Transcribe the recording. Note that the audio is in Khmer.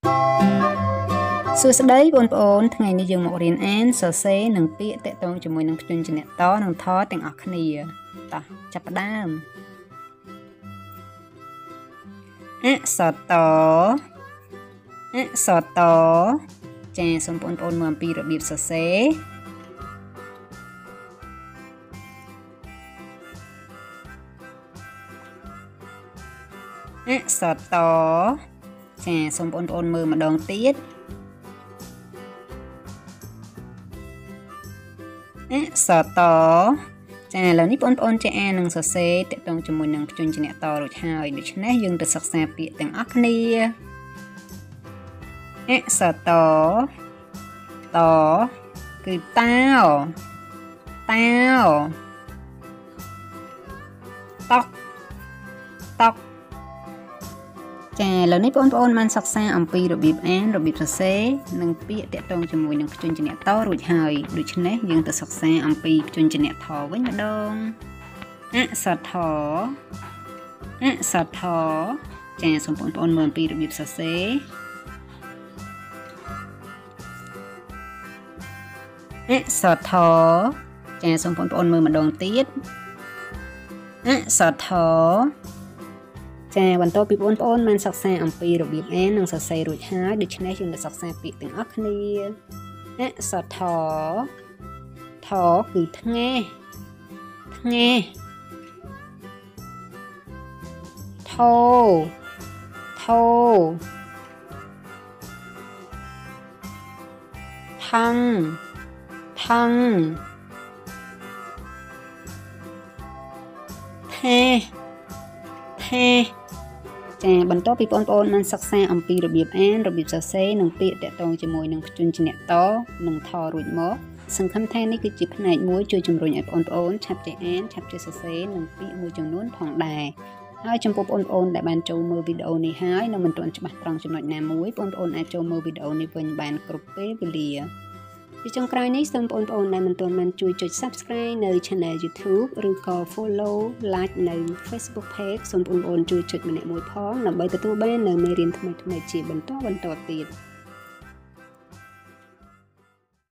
សួស្តីបងប្អូនថ្ងៃនេះយើងមករៀនអានសរសេរនិងពាក្យតាក់ទងជាមួយនឹងព្យញ្ជនៈតនិងថទាំងអស់គ្នាតោះចាប់ផ្ដើមអក្សរតចាសូមបងប្អូនមើលអំពីរបៀបសរសេរអក្សរតចាសូមបងប្អូនមើលម្ដងទៀតអក្សរតចាឥឡូវនេះបងប្អូនចេះអាននិងសរសេរតាក់ទងជាមួយនឹងព្យញ្ជនៈតរួចហើយដូច្នេះយើងទៅសិក្សាពាក្យទាំងអស់គ្នាអក្សរតគឺតោតុកចាឥឡូវនេះបងប្អូនបានសិក្សាអំពីរបៀបអានរបៀបសរសេរនិងពាក្យតាក់ទងជាមួយនឹងព្យញ្ជនៈតរួចហើយដូច្នេះយើងទៅសិក្សាអំពីព្យញ្ជនៈថវិញម្ដងអក្សរថចាសូមបងប្អូនមើលអំពីរបៀបសរសេរអក្សរថចាសូមបងប្អូនមើលម្ដងទៀតអក្សរថចាបន្តពីបងប្អូនបានសិក្សាអំពីរបៀបអាននិងសរសេររួចហើយដូច្នេះយើងនឹងសិក្សាពាក្យទាំងអស់គ្នាអក្សរថគឺថ្ងៃថថងថចាបន្តពីបងប្អូនបានសិក្សាអំពីរបៀបអានរបៀបសរសេរនិងពាក្យតាក់ទងជាមួយនឹងព្យញ្ជនៈតនិងថរួចមកសង្ឃឹមថានេះគឺជាផ្នែកមួយជួយជំរុញឲ្យបងប្អូនឆាប់ចេះអានឆាប់ចេះសរសេរនិងពាក្យមួយចំនួនផងដែរហើយចំពោះបងប្អូនដែលបានចូលមើលវីដេអូនេះហើយនៅមិនទាន់ច្បាស់ត្រង់ចំណុចណាមួយបងប្អូនអាចចូលមើលវីដេអូនេះវិញបានគ្រប់ពេលវេលាពីចុងក្រោយនេះសូមបងប្អូនដែលមិនទាន់បានជួយចុច Subscribe នៅ Channel YouTube ឬក៏ Follow Like នៅ Facebook Page សូមបងប្អូនជួយចុចម្នាក់មួយផងដើម្បីទទួលបាននូវមេរៀនថ្មីៗជាបន្តទៀត